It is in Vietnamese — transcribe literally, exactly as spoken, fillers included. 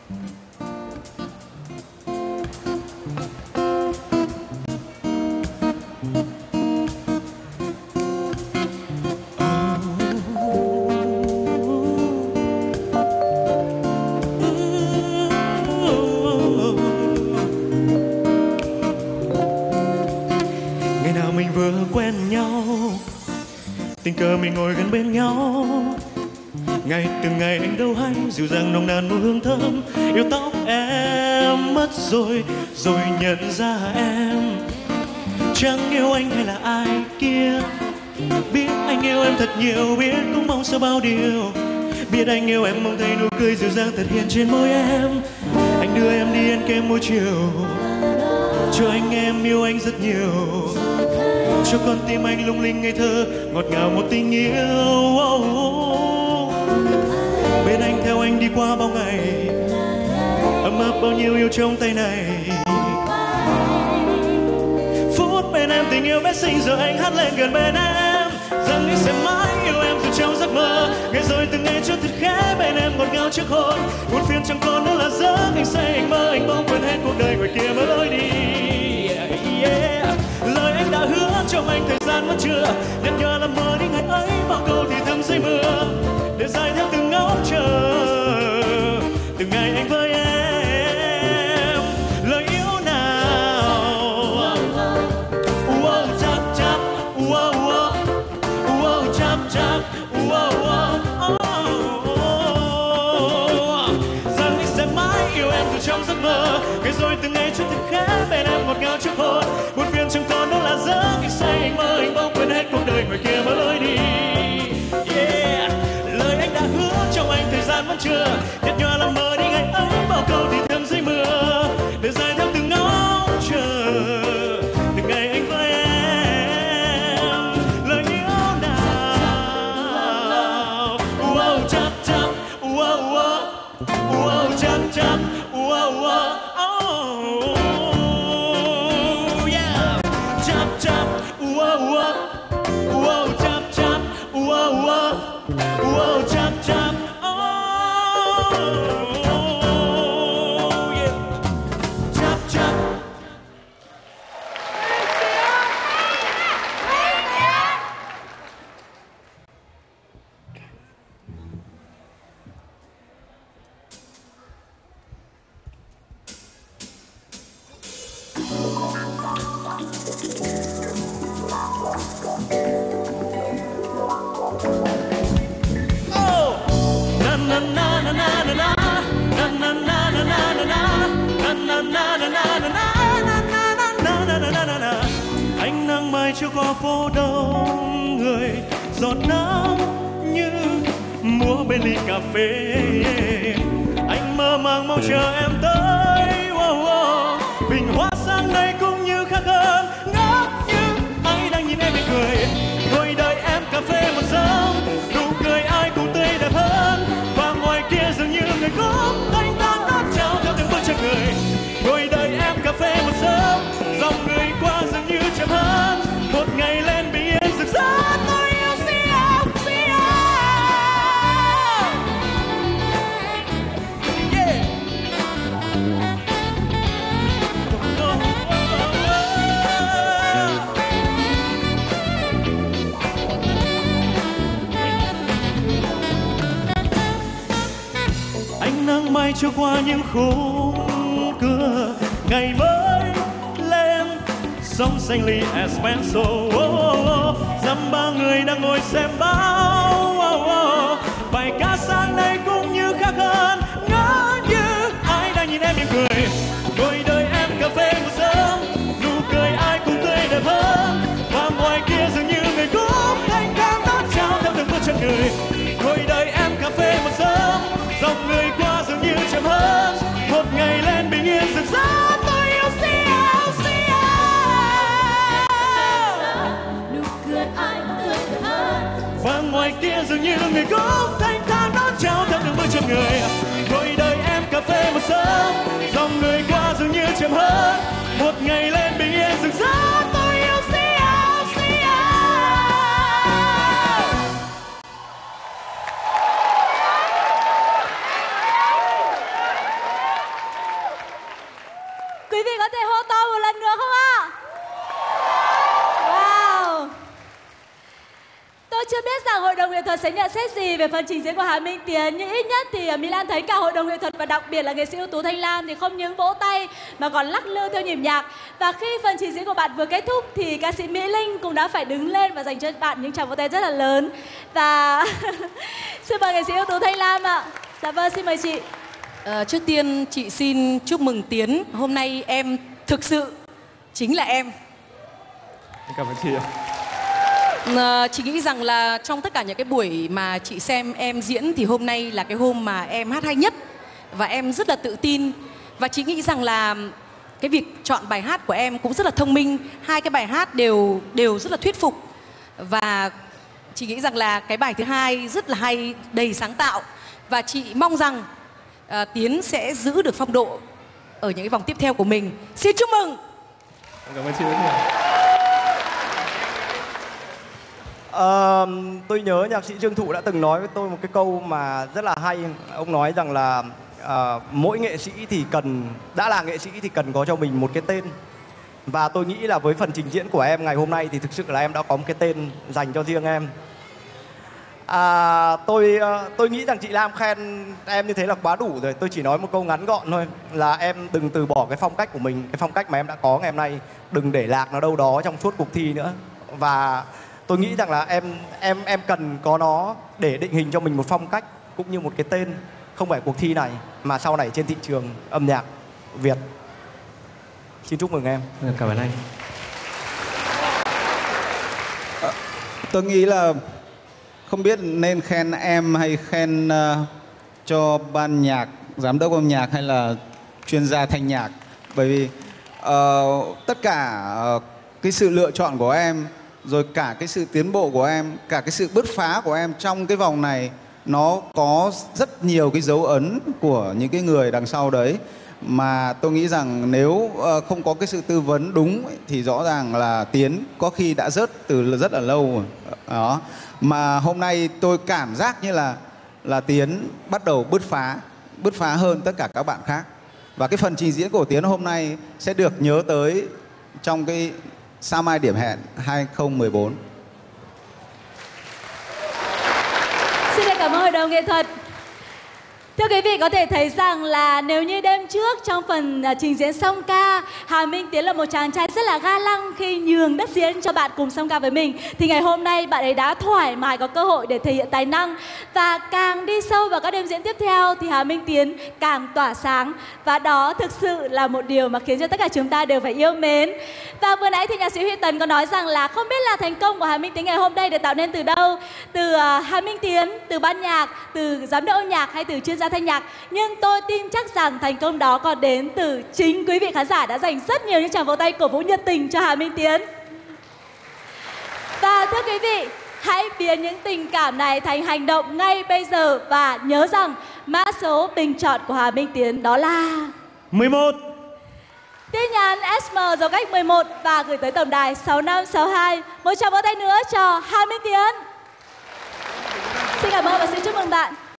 tình cờ mình ngồi gần bên nhau, ngày từng ngày anh đâu hay dịu dàng nồng nàn mùi hương thơm. Yêu tóc em mất rồi, rồi nhận ra em chẳng yêu anh hay là ai kia. Biết anh yêu em thật nhiều, biết cũng mong sao bao điều. Biết anh yêu em mong thấy nụ cười dịu dàng thật hiền trên môi em. Anh đưa em đi ăn kem mỗi chiều, cho anh em yêu anh rất nhiều, cho con tim anh lung linh ngây thơ ngọt ngào một tình yêu. Oh, oh. Bên anh theo anh đi qua bao ngày, ấm áp bao nhiêu yêu trong tay này. Phút bên em tình yêu bé xinh giờ anh hát lên gần bên em, rằng anh sẽ mãi yêu em dù trong giấc mơ. Ngày rồi từng ngày cho thật khẽ bên em ngọt ngào trước hôn, buồn phiền chẳng còn nữa là giấc. Anh say anh mơ anh bỗng quên hết cuộc đời ngoài kia mở lối đi. Yeah, yeah. Lời anh đã hứa trong anh thời gian vẫn chưa, nhạt nhòa làm mơ đi ngày ấy bao câu thì thầm dưới mưa, để dài theo từng ngóng chờ từng ngày anh với em. Lời yêu nào wow chap chap wow wow wow chap chap wow wow rằng anh sẽ mãi yêu em dù trong giấc mơ. Ngày rồi từng ngày chút thật khẽ bên em ngọt ngào trước hôn, buồn phiền chẳng còn nữa là giấc. Anh say anh mơ anh bỗng quên hết cuộc đời ngoài kia mở lối đi. Yeah. Lời anh đã hứa trong anh thời gian vẫn chưa, nhạt nhòa làm mơ đi ngày ấy bao câu thì thầm dưới mưa, để dài theo từng ngóng chờ từng ngày anh với em. Lời yêu nào wow chap chap wow wow wow chap chap wow wow wow wow wow chap chap wow wow wow chap chap oh yeah chap chap. Ánh nắng mai chiếu qua phố đông người, giọt nắng như múa bên ly cà phê. Anh mơ màng mong chờ em tới. Oh, oh. Bình hoa sáng nay cũng như khác hơn, ngỡ như ai đang nhìn em mỉm cười. Ngồi đợi em cà phê một giấc, nụ cười ai cũng tươi đẹp hơn. Và ngoài kia dường như người cũng thanh thản đón chào theo từng bước chân người. Ngồi đợi em cà phê một giấc, dòng người qua dường như chậm hơn. Một ngày lên bình yên rực rỡ, tôi yêu Sia, Sia. Yeah. Ánh nắng mai trôi qua những khung cửa, ngày mới lên sóng xanh ly espresso. Oh, oh, oh. Dăm ba người đang ngồi xem báo. Oh, oh. Bài ca sáng nay cũng như khác hơn, ngỡ như ai đang nhìn em mỉm cười. Ngồi đợi em cà phê một giấc, nụ cười ai cũng tươi đẹp hơn. Và ngoài kia dường như người cũng thanh thản đón chào theo từng bước chân người. Ngồi đợi em cà phê một giấc, dòng người qua dường như chậm hơn. Một ngày lên bình yên rực rỡ, tôi yêu Sia, Sia. Nụ cười ai cũng tươi đẹp hơn. Và ngoài kia dường như người cũng thanh thản đón chào theo từng bước chân người. Ngồi đợi em cà phê một giấc, dòng người qua dường như chậm hơn. Một ngày lên bình yên rực rỡ, tôi yêu Sia, Sia. thuật sẽ nhận xét gì về phần trình diễn của Hà Minh Tiến? Nhưng ít nhất thì My Lan thấy cả hội đồng nghệ thuật và đặc biệt là nghệ sĩ ưu tú Thanh Lam thì không những vỗ tay mà còn lắc lư theo nhịp nhạc. Và khi phần trình diễn của bạn vừa kết thúc thì ca sĩ Mỹ Linh cũng đã phải đứng lên và dành cho bạn những tràng vỗ tay rất là lớn. Và xin mời nghệ sĩ ưu tú Thanh Lam ạ. Dạ vâng, xin mời chị. À, trước tiên chị xin chúc mừng Tiến. Hôm nay em thực sự chính là em. Cảm ơn chị ạ. À, chị nghĩ rằng là trong tất cả những cái buổi mà chị xem em diễn thì hôm nay là cái hôm mà em hát hay nhất. Và em rất là tự tin. Và chị nghĩ rằng là cái việc chọn bài hát của em cũng rất là thông minh. Hai cái bài hát đều đều rất là thuyết phục. Và chị nghĩ rằng là cái bài thứ hai rất là hay, đầy sáng tạo. Và chị mong rằng à, Tiến sẽ giữ được phong độ ở những cái vòng tiếp theo của mình. Xin chúc mừng. Cảm ơn chị rất nhiều. Ờ, tôi nhớ nhạc sĩ Trương Thụ đã từng nói với tôi một cái câu mà rất là hay. Ông nói rằng là uh, mỗi nghệ sĩ thì cần, đã là nghệ sĩ thì cần có cho mình một cái tên. Và tôi nghĩ là với phần trình diễn của em ngày hôm nay thì thực sự là em đã có một cái tên dành cho riêng em. À, tôi tôi nghĩ rằng chị Lam khen em như thế là quá đủ rồi. Tôi chỉ nói một câu ngắn gọn thôi, là em đừng từ bỏ cái phong cách của mình, cái phong cách mà em đã có ngày hôm nay, đừng để lạc nó đâu đó trong suốt cuộc thi nữa. Và tôi nghĩ rằng là em em em cần có nó để định hình cho mình một phong cách cũng như một cái tên, không phải cuộc thi này mà sau này trên thị trường âm nhạc Việt. Xin chúc mừng em. Cảm ơn anh. À, tôi nghĩ là không biết nên khen em hay khen uh, cho ban nhạc, giám đốc âm nhạc hay là chuyên gia thanh nhạc. Bởi vì uh, tất cả uh, cái sự lựa chọn của em, rồi cả cái sự tiến bộ của em, cả cái sự bứt phá của em trong cái vòng này, nó có rất nhiều cái dấu ấn của những cái người đằng sau đấy. Mà tôi nghĩ rằng nếu uh, không có cái sự tư vấn đúng ấy, thì rõ ràng là Tiến có khi đã rớt từ rất là lâu rồi. Đó. Mà hôm nay tôi cảm giác như là là Tiến bắt đầu bứt phá, bứt phá hơn tất cả các bạn khác. Và cái phần trình diễn của Tiến hôm nay sẽ được nhớ tới trong cái Sao Mai Điểm Hẹn hai không một bốn. Xin cảm ơn hội đồng nghệ thuật. Thưa quý vị, có thể thấy rằng là nếu như đêm trước trong phần uh, trình diễn song ca, Hà Minh Tiến là một chàng trai rất là ga lăng khi nhường đất diễn cho bạn cùng song ca với mình, thì ngày hôm nay bạn ấy đã thoải mái có cơ hội để thể hiện tài năng. Và càng đi sâu vào các đêm diễn tiếp theo thì Hà Minh Tiến càng tỏa sáng. Và đó thực sự là một điều mà khiến cho tất cả chúng ta đều phải yêu mến. Và vừa nãy thì nhạc sĩ Huy Tấn có nói rằng là không biết là thành công của Hà Minh Tiến ngày hôm nay được tạo nên từ đâu, từ uh, Hà Minh Tiến, từ ban nhạc, từ giám đốc âm nhạc hay từ chuyên gia thanh nhạc. Nhưng tôi tin chắc rằng thành công đó còn đến từ chính quý vị khán giả đã dành rất nhiều những tràng vỗ tay cổ vũ nhiệt tình cho Hà Minh Tiến. Và thưa quý vị, hãy biến những tình cảm này thành hành động ngay bây giờ. Và nhớ rằng mã số bình chọn của Hà Minh Tiến đó là mười một. Tin nhắn ét em dấu cách mười một và gửi tới tổng đài sáu năm sáu hai. Một tràng vỗ tay nữa cho Hà Minh Tiến. Xin cảm ơn và xin chúc mừng bạn.